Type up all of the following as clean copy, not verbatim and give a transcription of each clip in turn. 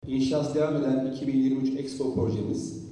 İnşası devam eden 2023 Expo projemiz,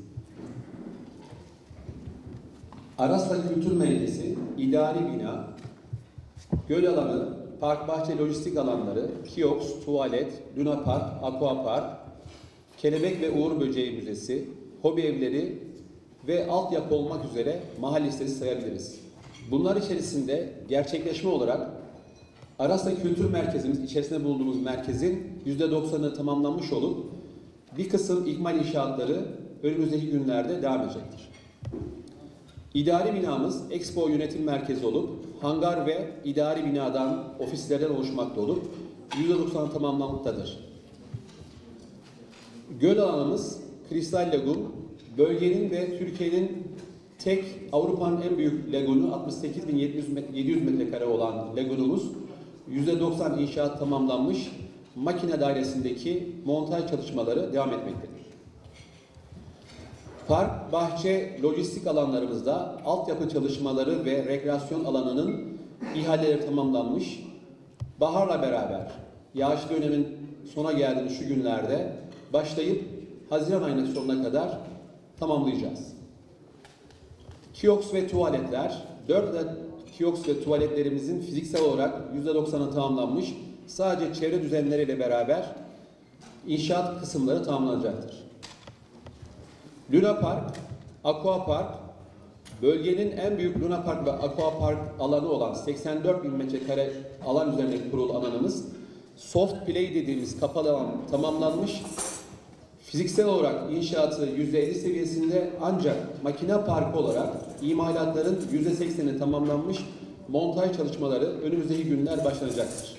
Aras'ta Kültür Merkezi, idari bina, göl alanı, park, bahçe, lojistik alanları, kiosk, tuvalet, Luna Park, Aqua Park, Kelebek ve Uğur Böceği Müzesi, hobi evleri ve altyapı olmak üzere mahalle listesi sayabiliriz. Bunlar içerisinde gerçekleşme olarak Aras'ta Kültür Merkezimiz, içerisinde bulunduğumuz merkezin %90'ı tamamlanmış olup bir kısım ikmal inşaatları önümüzdeki günlerde devam edecektir. İdari binamız Expo Yönetim Merkezi olup hangar ve idari binadan, ofislerden oluşmakta olup %90'ı tamamlanmaktadır. Göl alanımız Kristal Lagun, bölgenin ve Türkiye'nin tek Avrupa'nın en büyük lagunu 68.700 metrekare olan lagunumuz %90 inşaat tamamlanmış, makine dairesindeki montaj çalışmaları devam etmektedir. Park, bahçe, lojistik alanlarımızda altyapı çalışmaları ve rekreasyon alanının ihaleleri tamamlanmış. Baharla beraber yağışlı dönemin sona geldiğimiz şu günlerde başlayıp Haziran ayının sonuna kadar tamamlayacağız. Kiosk ve tuvaletler, 4 adet kiosk ve tuvaletlerimizin fiziksel olarak %90'ı tamamlanmış. Sadece çevre düzenleriyle beraber inşaat kısımları tamamlanacaktır. Luna Park, Aqua Park, bölgenin en büyük Luna Park ve Aqua Park alanı olan 84.000 metrekare alan üzerindeki kurulu alanımız, soft play dediğimiz kapalı alan tamamlanmış. Fiziksel olarak inşaatı %50 seviyesinde, ancak makine parkı olarak imalatların %80'i tamamlanmış, montaj çalışmaları önümüzdeki günler başlanacaktır.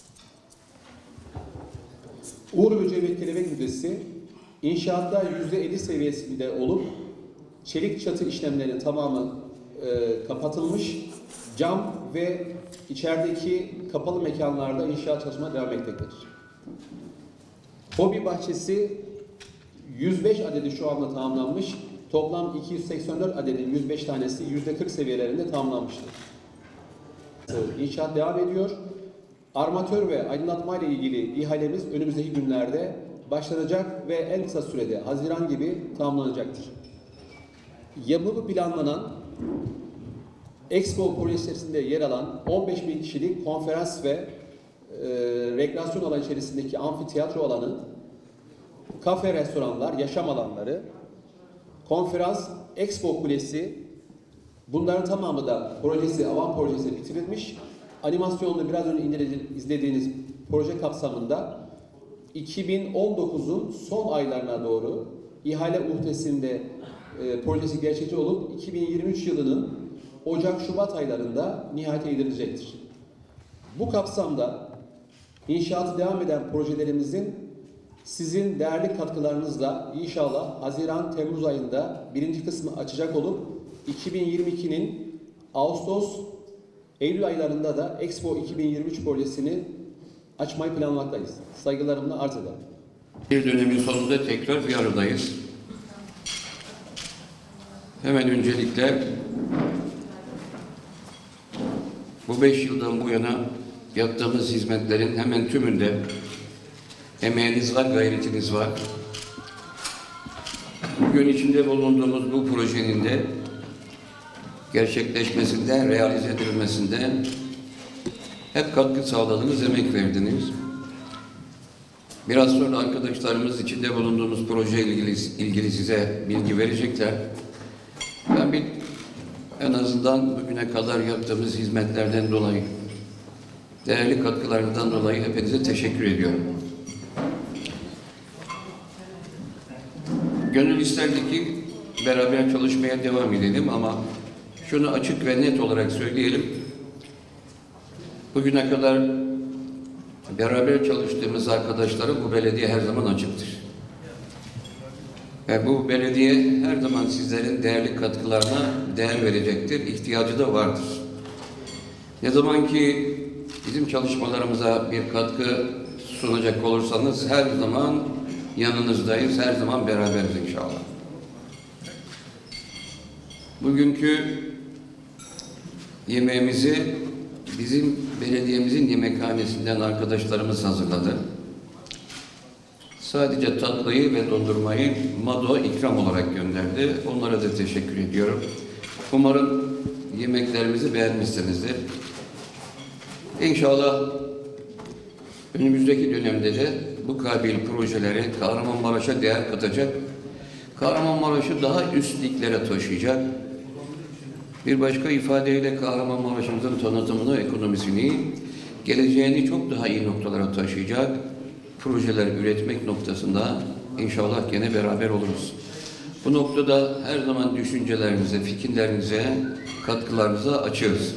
Uğur Böceği ve Kelebek Müzesi inşaatta %50 seviyesinde olup çelik çatı işlemlerinin tamamı kapatılmış, cam ve içerideki kapalı mekanlarda inşaat çalışmaları devam etmektedir. Hobi bahçesi 105 adedi şu anda tamamlanmış. Toplam 284 adedin 105 tanesi %40 seviyelerinde tamamlanmıştır. İnşaat devam ediyor. Armatör ve aydınlatma ile ilgili ihalemiz önümüzdeki günlerde başlanacak ve en kısa sürede Haziran gibi tamamlanacaktır. Yapımı planlanan Expo projesi içerisinde yer alan 15.000 kişilik konferans ve rekreasyon alanı içerisindeki amfiteyatro alanı, kafe, restoranlar, yaşam alanları, konferans, Expo Kulesi, bunların tamamı da avan projesi bitirilmiş. Animasyonlu biraz önce izlediğiniz proje kapsamında 2019'un son aylarına doğru ihale uhdesinde projesi gerçekçi olup 2023 yılının Ocak-Şubat aylarında nihayete erilecektir. Bu kapsamda inşaatı devam eden projelerimizin sizin değerli katkılarınızla inşallah Haziran-Temmuz ayında birinci kısmı açacak olup 2022'nin Ağustos-Eylül aylarında da Expo 2023 projesini açmayı planlamaktayız. Saygılarımla arz ederim. Bir dönemin sonunda tekrar bir aradayız. Hemen öncelikle bu 5 yıldan bu yana yaptığımız hizmetlerin hemen tümünde emeğiniz var, gayretiniz var. Bugün içinde bulunduğumuz bu projenin de gerçekleşmesinde, realize edilmesinde hep katkı sağladınız, emek verdiniz. Biraz sonra arkadaşlarımız içinde bulunduğumuz proje ilgili size bilgi verecekler. Ben en azından bugüne kadar yaptığımız hizmetlerden dolayı, değerli katkılarından dolayı hepinize teşekkür ediyorum. Gönül isterdi ki beraber çalışmaya devam edelim ama şunu açık ve net olarak söyleyelim. Bugüne kadar beraber çalıştığımız arkadaşlara bu belediye her zaman açıktır. Ve bu belediye her zaman sizlerin değerli katkılarına değer verecektir. İhtiyacı da vardır. Ne zaman ki bizim çalışmalarımıza bir katkı sunacak olursanız her zaman yanınızdayız, her zaman beraberiz inşallah. Bugünkü yemeğimizi bizim belediyemizin yemekhanesinden arkadaşlarımız hazırladı. sadece tatlıyı ve dondurmayı Mado ikram olarak gönderdi. Onlara da teşekkür ediyorum. Umarım yemeklerimizi beğenmişsinizdir. İnşallah önümüzdeki dönemde de bu kabil projeleri Kahramanmaraş'a değer katacak, Kahramanmaraş'ı daha üst liglere taşıyacak, bir başka ifadeyle Kahramanmaraş'ımızın tanıtımını, ekonomisini, geleceğini çok daha iyi noktalara taşıyacak projeler üretmek noktasında inşallah gene beraber oluruz. Bu noktada her zaman düşüncelerinize, fikirlerinize, katkılarınıza açığız.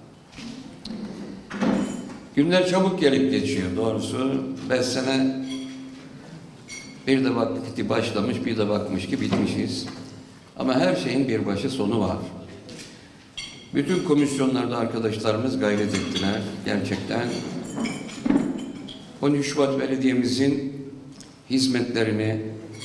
Günler çabuk gelip geçiyor doğrusu. 5 sene bir de baktık ki başlamış, bir de bakmış ki bitmişiz. Ama her şeyin bir başı sonu var. Bütün komisyonlarda arkadaşlarımız gayret ettiler. Gerçekten 13 Şubat Belediye'mizin hizmetlerini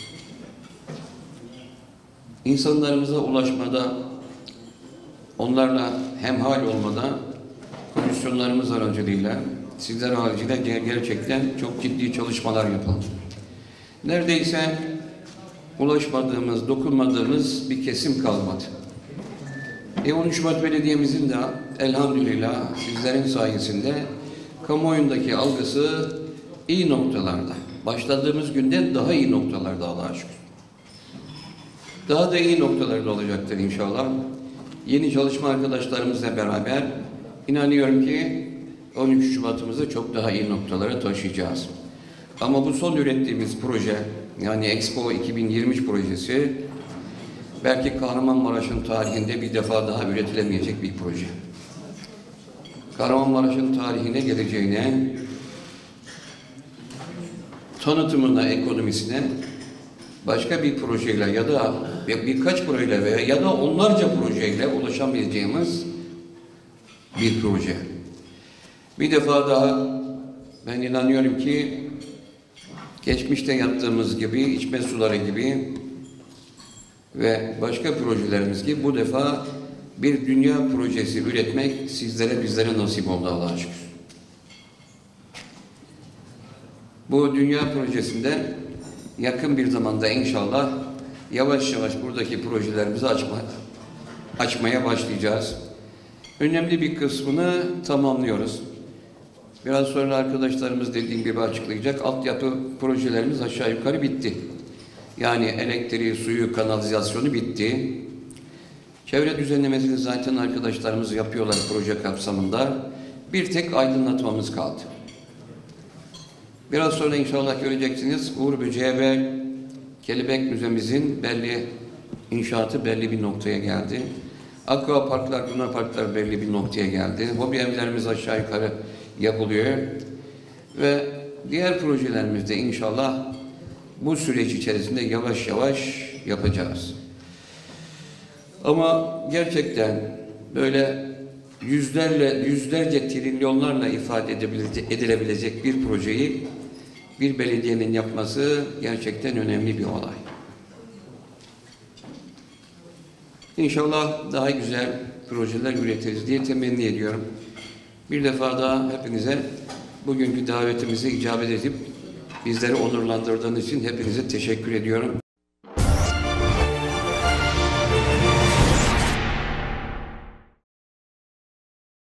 insanlarımıza ulaşmada, onlarla hemhal olmada komisyonlarımız aracılığıyla, sizler aracılığıyla gerçekten çok ciddi çalışmalar yapalım. Neredeyse ulaşmadığımız, dokunmadığımız bir kesim kalmadı. 13 Şubat Belediye'mizin de elhamdülillah sizlerin sayesinde kamuoyundaki algısı iyi noktalarda. Başladığımız günden daha iyi noktalarda Allah'a şükür. Daha da iyi noktalarda olacaktır inşallah. Yeni çalışma arkadaşlarımızla beraber inanıyorum ki 13 Şubat'ımızı çok daha iyi noktalara taşıyacağız. Ama bu son ürettiğimiz proje, yani Expo 2023 projesi, belki Kahramanmaraş'ın tarihinde bir defa daha üretilemeyecek bir proje. Kahramanmaraş'ın tarihine, geleceğine, tanıtımına, ekonomisine başka bir projeyle ya da birkaç projeyle veya ya da onlarca projeyle ulaşamayacağımız bir proje. Bir defa daha ben inanıyorum ki geçmişte yaptığımız gibi, içme suları gibi ve başka projelerimiz gibi bu defa bir dünya projesi üretmek sizlere, bizlere nasip oldu Allah'a şükür. Bu dünya projesinde yakın bir zamanda inşallah yavaş yavaş buradaki projelerimizi açmaya başlayacağız. Önemli bir kısmını tamamlıyoruz. Biraz sonra arkadaşlarımız dediğim gibi açıklayacak. Altyapı projelerimiz aşağı yukarı bitti. Yani elektriği, suyu, kanalizasyonu bitti. Çevre düzenlemesini zaten arkadaşlarımız yapıyorlar proje kapsamında. Bir tek aydınlatmamız kaldı. Biraz sonra inşallah göreceksiniz Uğur Böceği ve Kelebek Müzemizin inşaatı belli bir noktaya geldi. Aqua parklar, Luna parklar belli bir noktaya geldi. Hobi evlerimiz aşağı yukarı yapılıyor. Ve diğer projelerimizde inşallah bu süreç içerisinde yavaş yavaş yapacağız. Ama gerçekten böyle yüzlerce trilyonlarla ifade edilebilecek bir projeyi bir belediyenin yapması gerçekten önemli bir olay. İnşallah daha güzel projeler üretiriz diye temenni ediyorum. Bir defa daha hepinize bugünkü davetimize icabet edip bizleri onurlandırdığınız için hepinize teşekkür ediyorum.